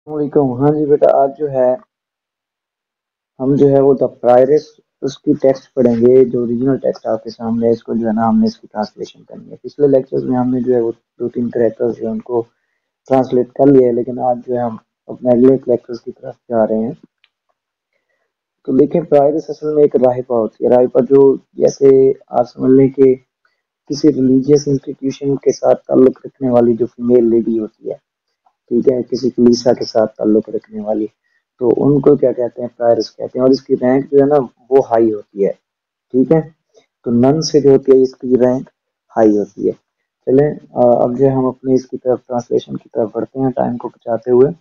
السلام علیکم۔ ہاں جی بیٹا، آج جو ہے ہم جو ہے وہ دا پرائرس اس کی ٹیکسٹ پڑھیں گے، جو اوریجنل ٹیکسٹ آپ کے سامنے ہے۔ اس کو جو ہے نا ہم نے اس کی ٹرانسلیشن کرنی ہے۔ پچھلے لیکچرز میں ہم نے جو ہے وہ دو تین کریکٹرز جو ہے ان کو ٹرانسلیٹ کر لیا ہے، لیکن آج جو ہے ہم اپنے اگلے کریکٹرز کی طرف جا رہے ہیں۔ تو دیکھیں، پرائرس اصل میں ایک راہبہ ہوتی ہے۔ راہبہ جو جیسے آپ سمجھ لیں کہ کسی ریلیجیس انسٹیٹیوشن کے ساتھ تعلق رکھنے والی جو فیمیل لیڈی ہوتی ہے، ٹھیک ہے، کسی کلیسا کے ساتھ تعلق رکھنے والی، تو ان کو کیا کہتے ہیں؟ پرائرس کہتے ہیں۔ اور اس کی رینک جو ہے نا وہ ہائی ہوتی ہے، ٹھیک ہے۔ تو نن سے جو ہوتی ہے اس کی رینک ہائی ہوتی ہے۔ چلیں اب جو ہے ہم اپنے اس کی طرف ٹرانسلیشن کی طرف بڑھتے ہیں ٹائم کو بچاتے ہوئے۔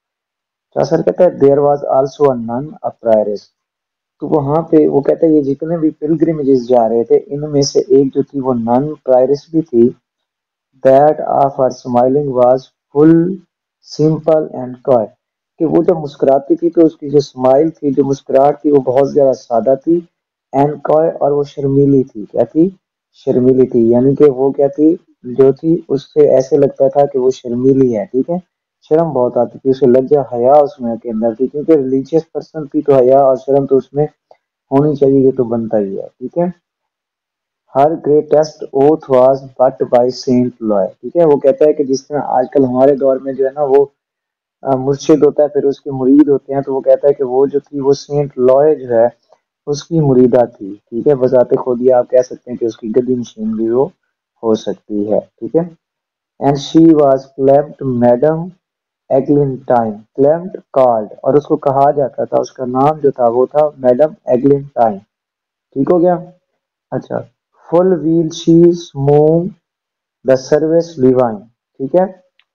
سر کہتا ہے دیر واز آلسو اے نن اے پرائرس۔ تو وہاں پہ وہ کہتا ہے یہ جتنے بھی پلگرمیجز جا رہے تھے ان میں سے ایک جو تھی وہ نن پرائرس بھی تھی۔ That of her smiling was full, simple and coy، کہ وہ جب مسکراتی تھی تو اس کی جو اسمائل تھی، جو مسکراہٹ تھی، وہ بہت زیادہ سادہ تھی۔ اینڈ کوائے، اور وہ شرمیلی تھی۔ کیا تھی؟ شرمیلی تھی، یعنی کہ وہ کیا تھی؟ جو تھی اس سے ایسے لگتا تھا کہ وہ شرمیلی ہے، ٹھیک ہے۔ شرم بہت آتی تھی اسے، لجہ حیا اس میں کے اندر تھی، کیونکہ ریلیجیس پرسن تھی تو حیا اور شرم تو اس میں ہونی چاہیے، یہ تو بنتا ہی ہے، ٹھیک ہے۔ Her greatest oath was but by Saint Loy, ٹھیک ہے۔ وہ کہتا ہے کہ جس طرح آج کل ہمارے دور میں جو ہے نا وہ مرشد ہوتا ہے، پھر اس کے مرید ہوتے ہیں، تو وہ کہتا ہے کہ وہ جو تھی وہ سینٹ لوئے جو ہے اس کی مریدہ تھی، ٹھیک ہے۔ بذات خود یہ آپ کہہ سکتے ہیں کہ اس کی گدی نشین بھی وہ ہو سکتی ہے، ٹھیک ہے۔ And she was claimed madam Eglantine, claimed called, اور اس کو کہا جاتا تھا، اس کا نام جو تھا وہ تھا میڈم ایگلنٹائن، ٹھیک ہو گیا۔ اچھا، فل ویل شی اسموم دا سروس ڈیوائن، ٹھیک ہے۔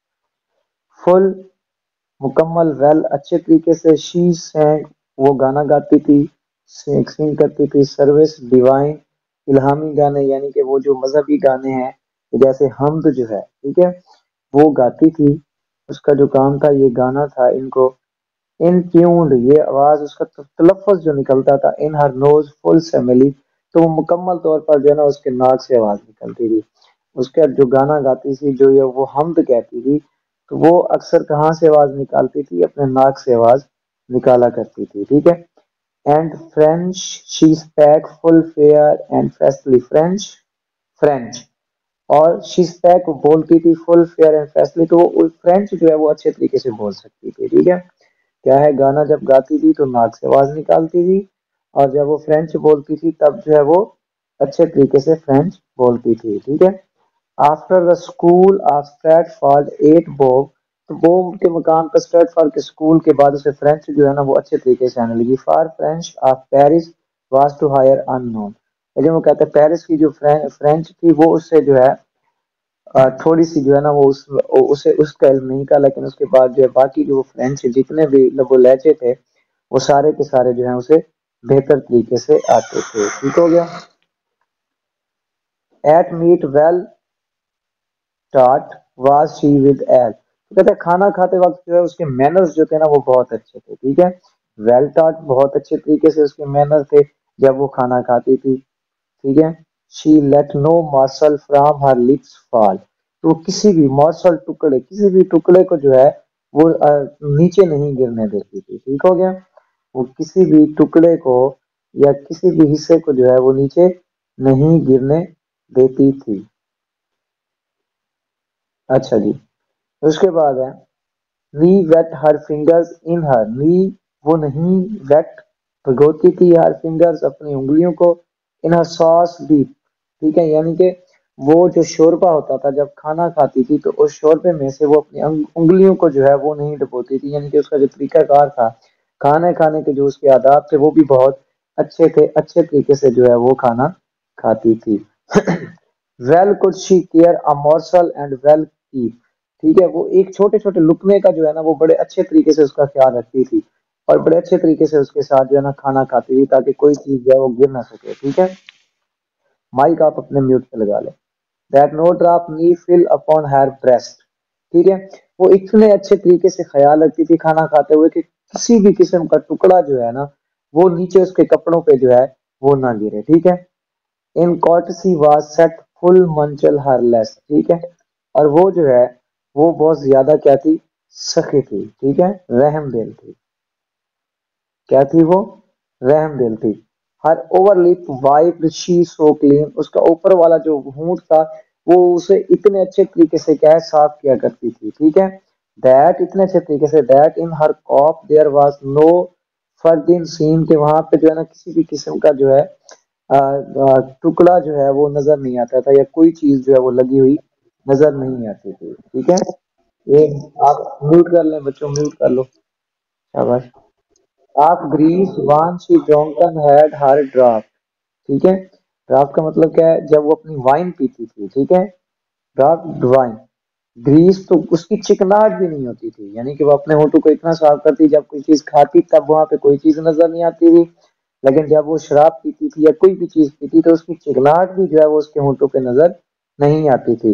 فل مکمل، ویل اچھے طریقے سے، شی سینگ وہ گانا گاتی تھی، سنگ کرتی تھی، سروس ڈیوائن الہامی گانے، یعنی کہ وہ جو مذہبی گانے ہیں جیسے حمد جو ہے، ٹھیک ہے، وہ گاتی تھی۔ اس کا جو کام تھا یہ گانا تھا ان کو ان ٹیونڈ، یہ آواز اس کا تلفظ جو نکلتا تھا، ان ہر نوز فل سیملی، تو وہ مکمل طور پر جو ہے نا اس کے ناک سے آواز نکلتی تھی۔ اس کا جو گانا گاتی تھی، جو یہ وہ حمد کہتی تھی، تو وہ اکثر کہاں سے آواز نکالتی تھی؟ اپنے ناک سے آواز نکالا کرتی تھی، ٹھیک ہے۔ And French she speak full fair and fetisly, French اور شی اسپیک بولتی تھی فل فیئر اینڈ فیسٹلی، تو وہ فرینچ جو ہے وہ اچھے طریقے سے بول سکتی تھی، ٹھیک ہے۔ کیا ہے؟ گانا جب گاتی تھی تو ناک سے آواز نکالتی تھی، اور جب وہ فرینچ بولتی تھی تب جو ہے وہ اچھے طریقے سے فرینچ بولتی تھی، ٹھیک ہے۔ After the school of Stratford at Bow, تو بوگ کے مقام پر اسٹریٹ فارڈ کے اسکول کے بعد اسے فرینچ جو ہے نا وہ اچھے طریقے سے آنے لگی۔ For French of Paris was to her unknown, لیکن وہ کہتے ہیں پیرس کی جو فرینچ تھی وہ اس سے جو ہے تھوڑی سی جو ہے نا وہ اسے اس کا علم نہیں تھا، لیکن اس کے بعد جو ہے باقی جو فرینچ جتنے بھی لب و لہجے تھے وہ سارے کے سارے جو ہیں اسے بہتر طریقے سے آتے تھے، ٹھیک ہو گیا۔ At meat well taught was she with all, تو کہتے ہیں کھانا کھاتے وقت جو ہے اس کے مینرز جو تھے نا وہ بہت اچھے تھے، ٹھیک ہے۔ ویل ٹاٹ، بہت اچھے طریقے سے اس کے مینر تھے جب وہ کھانا کھاتی تھی، ٹھیک ہے۔ She let no morsel from her lips fall, تو کسی بھی مارسل ٹکڑے، کسی بھی ٹکڑے کو جو ہے وہ نیچے نہیں گرنے دیتی تھی، ٹھیک ہو گیا۔ وہ کسی بھی ٹکڑے کو یا کسی بھی حصے کو جو ہے وہ نیچے نہیں گرنے دیتی تھی۔ اچھا جی، اس کے بعد ہے نی ویٹ ہر فنگرز ان ہر، نی وہ نہیں، ویٹ بھگوتی تھی، ہر فنگرز اپنی انگلیوں کو، ان ہر ساس ڈیپ، ٹھیک ہے، یعنی کہ وہ جو شوربہ ہوتا تھا جب کھانا کھاتی تھی تو اس شوربے میں سے وہ اپنی انگلیوں کو جو ہے وہ نہیں ڈبوتی تھی، یعنی کہ اس کا جو طریقہ کار تھا کھانے کھانے کے، جو اس کے آداب تھے وہ بھی بہت اچھے تھے، اچھے طریقے سے جو ہے وہ کھانا کھاتی تھی۔ Well could she care a morsel and well keep، ٹھیک ہے، وہ ایک چھوٹے چھوٹے لقمے کا جو ہے نا وہ بڑے اچھے طریقے سے اس کا خیال رکھتی تھی، اور بڑے اچھے طریقے سے اس کے ساتھ جو ہے نا کھانا کھاتی تھی تاکہ کوئی چیز جو ہے وہ گر نہ سکے، ٹھیک ہے۔ مائک آپ اپنے میوٹ پہ لگا لیں۔ دیٹ نو ڈراپ نی فل اپون ہر بریسٹ، ٹھیک ہے، وہ اتنے اچھے طریقے سے خیال رکھتی تھی کھانا کھاتے ہوئے کہ کسی بھی قسم کا ٹکڑا جو ہے نا وہ نیچے اس کے کپڑوں پہ جو ہے وہ نہ گرے، ٹھیک ہے۔ ان courtesy was set full منچل ہر لیس، ٹھیک ہے، اور وہ جو ہے وہ بہت زیادہ کیا تھی؟ سخی تھی، ٹھیک ہے، رحم دل تھی. کیا تھی وہ؟ رحم دل تھی. Her over lip wiped she so clean, اس کا اوپر والا جو ہونٹ تھا وہ اسے اتنے اچھے طریقے سے کیا ہے صاف کیا کرتی تھی، ٹھیک ہے. دیٹ اتنے اچھے طریقے سے that in her cup there was no farthing seen سین، کہ وہاں پہ جو ہے نا کسی بھی قسم کا جو ہے ٹکڑا جو ہے وہ نظر نہیں آتا تھا، یا کوئی چیز جو ہے وہ لگی ہوئی نظر نہیں آتی تھی، ٹھیک ہے. یہ آپ میوٹ کر لیں بچوں، میوٹ کر لو. شاباش. Of grease when she drunken had her drop, ٹھیک ہے. ڈراپ کا مطلب کیا ہے؟ جب وہ اپنی وائن پیتی تھی، ٹھیک ہے. ڈراپ وائن. گریس تو اس کی چکناہٹ بھی نہیں ہوتی تھی، یعنی کہ وہ اپنے ہونٹوں کو اتنا صاف کرتی، جب کوئی چیز کھاتی تب وہاں پہ کوئی چیز نظر نہیں آتی تھی. لیکن جب وہ شراب پیتی تھی یا کوئی بھی چیز پیتی تو اس کی چکناہٹ بھی جو ہے وہ اس کے ہونٹوں پہ نظر نہیں آتی تھی.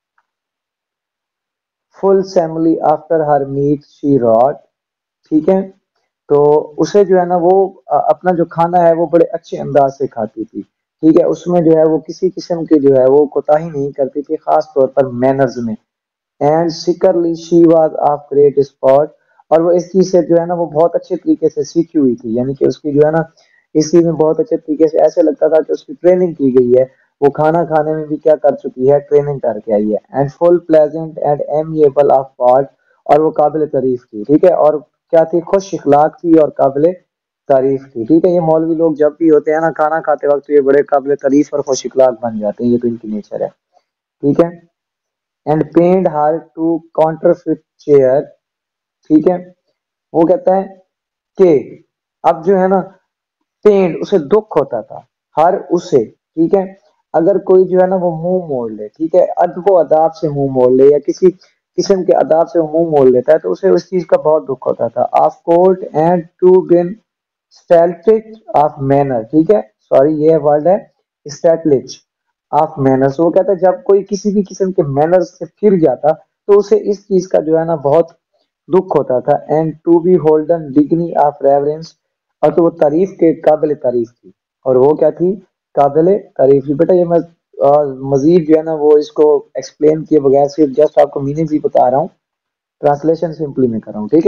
فل سیملی آفٹر ہر میٹ شی راٹ، ٹھیک ہے. تو اسے جو ہے نا وہ اپنا جو کھانا ہے وہ بڑے اچھے انداز سے کھاتی تھی، ٹھیک ہے. اس میں جو ہے وہ کسی قسم کی جو ہے وہ کوتاہی نہیں کرتی تھی، خاص طور پر مینرز میں. اینڈ سیکرلی she was of great sport, اور وہ اس چیز سے جو ہے نا وہ بہت اچھے طریقے سے سیکھی ہوئی تھی، یعنی کہ اس کی جو ہے نا اس چیز میں بہت اچھے طریقے سے ایسے لگتا تھا کہ اس کی ٹریننگ کی گئی ہے. وہ کھانا کھانے میں بھی کیا کر چکی ہے؟ ٹریننگ کر کے آئی ہے. And full pleasant and amiable of port, اور وہ قابل تعریف تھی، ٹھیک ہے. اور کیا تھی؟ خوش اخلاق تھی اور قابل تعریف تھی، ٹھیک ہے. یہ مولوی لوگ جب بھی ہوتے ہیں نا کھانا کھاتے وقت یہ بڑے قابل تعریف اور خوش اخلاق بن جاتے ہیں، یہ تو ان کی نیچر ہے، ٹھیک ہے. And pained her to counterfeit cheer, ٹھیک ہے. وہ کہتا ہے کہ اب جو ہے نا پینڈ اسے دکھ ہوتا تھا، ہر اسے، ٹھیک ہے. اگر کوئی جو ہے نا وہ منہ موڑ لے، ٹھیک ہے، ادب و اداب سے منہ موڑ لے یا کسی قسم کے اداب سے وہ منہ موڑ لیتا ہے تو اسے اس چیز کا بہت دکھ ہوتا تھا. Of court and to been stately of manner, ٹھیک ہے. سوری یہ ورڈ ہے اسٹیٹلچ آف مینرز. وہ کہتا ہے جب کوئی کسی بھی قسم کے مینرز سے پھر جاتا تو اسے اس چیز کا جو ہے نا بہت دکھ ہوتا تھا. And to be holden digne of reverence, اور تو وہ تعریف کے قابل تعریف تھی، اور وہ کیا تھی؟ قابل تعریف تھی. بیٹا یہ میں مزید جو ہے نا وہ اس کو ایکسپلین کیے بغیر صرف جسٹ آپ کو میننگ بھی بتا رہا ہوں، ٹرانسلیشن سمپلی میں کر رہا ہوں، ٹھیک ہے.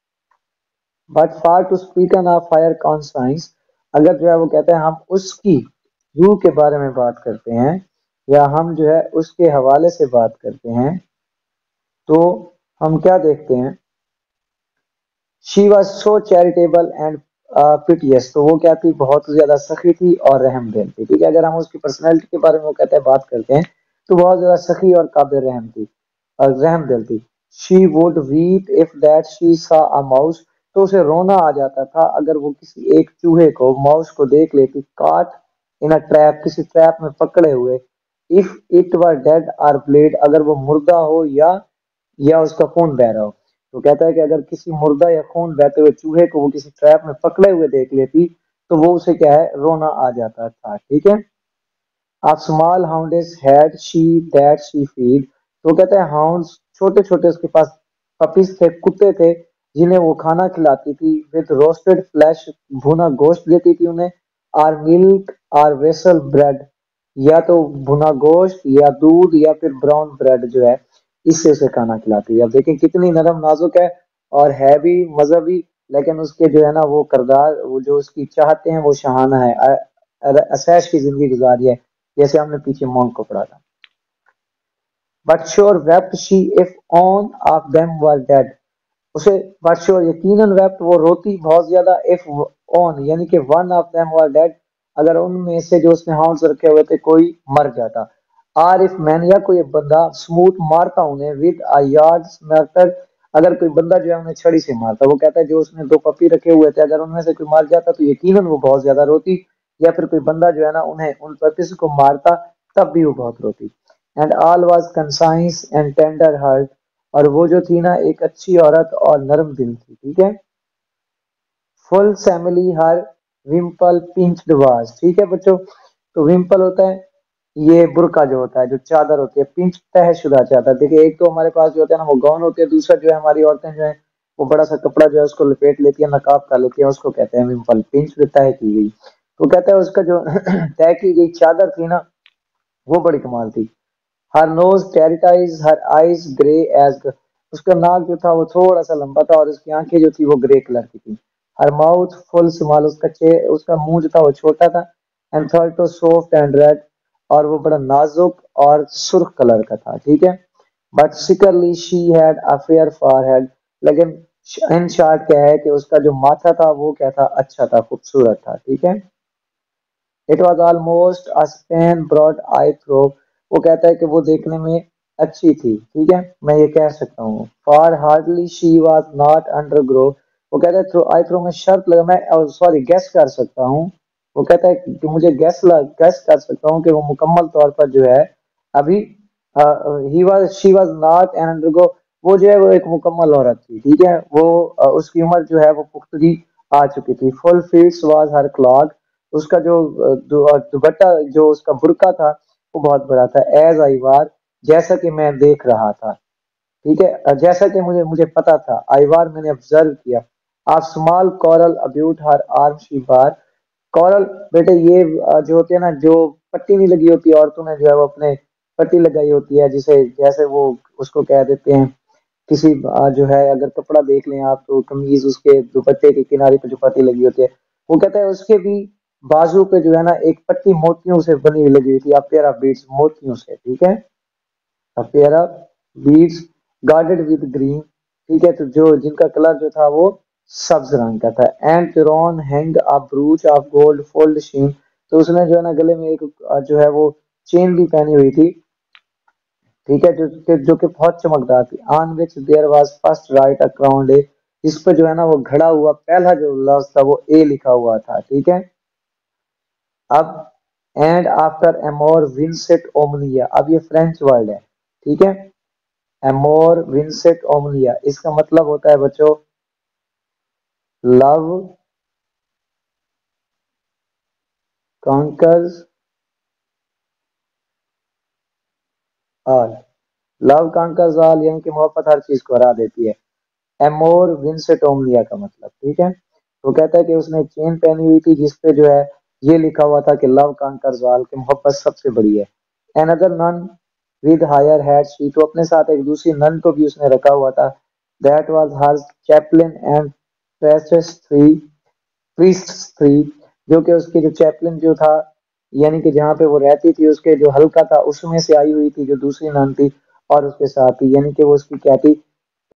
But for to speaken of fire conscience, اگر جو ہے وہ کہتے ہیں ہم اس کی روح کے بارے میں بات کرتے ہیں یا ہم جو ہے اس کے حوالے سے بات کرتے ہیں تو ہم کیا دیکھتے ہیں؟ She was so charitable and piteous, تو وہ کیا تھی؟ بہت زیادہ سخی تھی اور رحم دل تھی، ٹھیک ہے. اگر ہم اس کی پرسنالٹی کے بارے میں وہ کہتے ہیں بات کرتے ہیں تو بہت زیادہ سخی اور قابل رحم تھی اور رحم دل تھی. She would weep if that she saw a mouse, تو اسے رونا آ جاتا تھا اگر وہ کسی ایک چوہے کو، ماؤس کو دیکھ لیتی. کاٹ ان ٹریپ، کسی ٹریپ میں پکڑے ہوئے. If it were dead or bled, اگر وہ مردہ ہو یا اس کا خون بہ رہا ہو. تو کہتا ہے کہ اگر کسی مردہ یا خون بہتے ہوئے چوہے کو وہ کسی ٹریپ میں پکڑے ہوئے دیکھ لیتی تو وہ اسے کیا ہے؟ رونا آ جاتا تھا، ٹھیک ہے. Of small hounds had she that she fed, تو کہتے ہیں ہاؤنڈز چھوٹے چھوٹے اس کے پاس پپیز تھے، کتے تھے جنہیں وہ کھانا کھلاتی تھی. وتھ روسٹڈ فلیش، بھنا گوشت دیتی تھی انہیں. Or milk or wastel bread, یا تو بھنا گوشت یا دودھ یا پھر براؤن بریڈ جو ہے اس سے اسے کھانا کھلاتی ہے. اب دیکھیں کتنی نرم نازک ہے اور ہے بھی مذہبی، لیکن اس کے جو ہے نا وہ کردار، وہ جو اس کی چاہتے ہیں وہ شہانہ ہے. اسیش کی زندگی گزاری ہے جیسے ہم نے پیچھے مونک کو پڑھا تھا. But sore wept she if one of them were dead, اسے بٹ شور یقیناً ویپٹ وہ روتی بہت زیادہ. اف اون یعنی کہ one of them were dead, اگر ان میں سے جو اس نے ہاؤنڈز رکھے ہوئے تھے کوئی مر جاتا. آر اف مین، یا کوئی بندہ سموتھ مارتا انہیں. ود ا یارڈ میٹر، اگر کوئی بندہ جو ہے انہیں چھڑی سے مارتا. وہ کہتا ہے جو اس نے دو پپی رکھے ہوئے تھے اگر ان میں سے کوئی مر جاتا تو یقیناً وہ بہت زیادہ روتی، یا پھر کوئی بندہ جو ہے نا انہیں ان پپیز کو مارتا تب بھی وہ بہت روتی. And all was conscience and tender heart, اور وہ جو تھی نا ایک اچھی عورت اور نرم دل تھی، ٹھیک ہے. فل سیملی ہر ومپل پنچڈ واز، ٹھیک ہے بچوں. تو ومپل ہوتا ہے یہ برقع جو ہوتا ہے، جو چادر ہوتی ہے. پنچ تہ شدہ چادر. دیکھیں ایک تو ہمارے پاس جو ہوتا ہے نا وہ گون ہوتے ہیں، دوسرا جو ہے ہماری عورتیں جو ہے وہ بڑا سا کپڑا جو ہے اس کو لپیٹ لیتی ہے، نقاب کر لیتی ہے، اس کو کہتے ہیں ومپل. پنچ تہ کی گئی. تو کہتا ہے اس کا جو طے کی گئی چادر تھی نا وہ بڑی کمال تھی. ہر نوز ٹیریٹائز ہر آئیز گرے ایز، اس کا ناک جو تھا وہ تھوڑا سا لمبا تھا اور اس کی آنکھیں جو تھی وہ گرے کلر کی تھی. ہر ماؤتھ فل اسمال، اس کا منہ جو تھا وہ چھوٹا تھا. And thereto soft and red, اور وہ بڑا نازک اور سرخ کلر کا تھا. ٹھیک ہے. بٹ سیکرلی she had a fair forehead, لیکن ان شارٹ کیا ہے کہ اس کا جو ماتھا تھا وہ کیا تھا، اچھا تھا، خوبصورت تھا. ٹھیک ہے. It was almost spin broad I through, وہ کہتا ہے کہ وہ دیکھنے میں اچھی تھی. ٹھیک ہے، میں یہ کہہ سکتا ہوں. For hardly she was not undergrow, وہ کہتا ہے تھرو آئی تھرو میں شرط لگا، میں سوری گیس کر سکتا ہوں. وہ کہتا ہے کہ مجھے گیس کر سکتا ہوں کہ وہ مکمل طور پر جو ہے ابھی ہی was she was not an undergrow, وہ جو ہے وہ ایک مکمل عورت تھی. ٹھیک ہے. وہ اس کی عمر جو ہے وہ پختگی آ چکی تھی. Full fetis was her cloak, اس کا جو دوپٹہ جو اس کا برقع تھا وہ بہت بڑا تھا. ایز آئی وار، جیسا کہ میں دیکھ رہا تھا. ٹھیک ہے، جیسا کہ مجھے پتا تھا. آئی وار، میں نے آبزرو کیا. Of small coral about her arm she bar, coral beads یہ جو ہوتے ہیں نا، جو پٹی نہیں لگی ہوتی عورتوں نے جو ہے وہ اپنے پٹی لگائی ہوتی ہے، جسے جیسے وہ اس کو کہہ دیتے ہیں کسی جو ہے، اگر کپڑا دیکھ لیں آپ تو قمیض اس کے دوپٹے کے کنارے پہ جو پٹی لگی ہوتی ہے، وہ کہتا ہے اس کے بھی بازو پہ جو ہے نا ایک پٹی موتیوں سے بنی ہوئی لگی ہوئی تھی. آپ پیرا بیٹس موتیوں سے. ٹھیک ہے. Pair of beads gauded with green. ٹھیک ہے. تو جو جن کا کلر جو تھا وہ سبز رنگ کا تھا. And run hang a brooch of gold fold sheen, تو اس نے جو ہے نا گلے میں ایک جو ہے وہ چین بھی پہنی ہوئی تھی. ٹھیک ہے. جو کہ بہت چمکدار تھی. On which there was first write a crowned A, جس پہ جو ہے نا وہ گھڑا ہوا پہلا جو لفظ تھا وہ اے لکھا ہوا تھا. ٹھیک ہے. اب اینڈ آفٹر امور ونسٹ اومنیا، اب یہ فرینچ ورڈ ہے. ٹھیک ہے. امور ونسٹ اومنیا، اس کا مطلب ہوتا ہے بچوں لو کانکرز آل. لو کانکرز آل یعنی کہ محبت ہر چیز کو ہرا دیتی ہے. ایمور ونسٹ اومنیا کا مطلب. ٹھیک ہے. وہ کہتا ہے کہ اس نے چین پہنی ہوئی تھی جس پہ جو ہے یہ لکھا ہوا تھا کہ لو کانکرز آل، کہ محبت سب سے بڑی ہے. another nun with higher had she، تو اپنے ساتھ ایک دوسری نن کو بھی اس نے رکھا ہوا تھا. that was her chaplain and priests three، جو کہ اس کی جو چیپلن جو تھا، یعنی کہ جہاں پہ وہ رہتی تھی اس کے جو حلقہ تھا اس میں سے آئی ہوئی تھی جو دوسری نن تھی، اور اس کے ساتھ ہی یعنی کہ وہ اس کی کیا تھی،